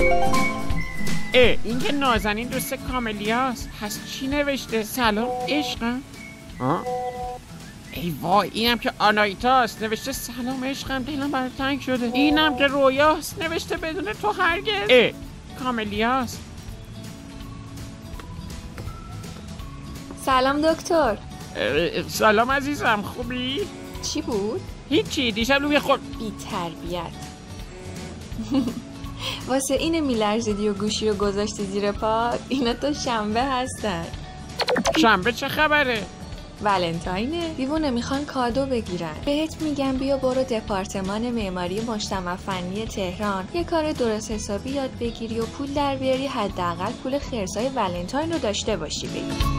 این که نازنین دوست کاملیاست. پس چی نوشته؟ سلام عشقم. ای وای، اینم که آنایتاست، نوشته سلام عشقم دلم برات تنگ شده. اینم که رویاست، نوشته بدون تو هرگز. کاملیاست. سلام دکتر. سلام عزیزم، خوبی؟ چی بود؟ هیچی، دیشب روی خود بی تربیت. واسه اینه میلرزیدی و گوشی رو گذاشتی زیر پات؟ اینا تو شنبه هستن. شنبه چه خبره؟ ولنتاینه. دیوونه میخوان کادو بگیرن. بهت میگم بیا برو دپارتمان معماری مجتمع فنی تهران یه کار درست حسابی یاد بگیری و پول در بیاری، حداقل پول خرسای ولنتاین رو داشته باشی بگی.